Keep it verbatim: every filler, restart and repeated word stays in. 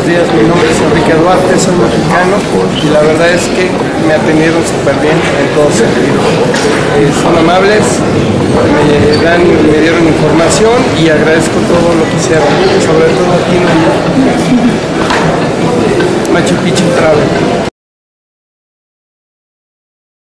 días, mi nombre es Enrique Duarte, soy mexicano y la verdad es que me atendieron súper bien en todos sentidos. Eh, son amables, me, dan, me dieron información y agradezco todo lo que hicieron, sobre todo aquí en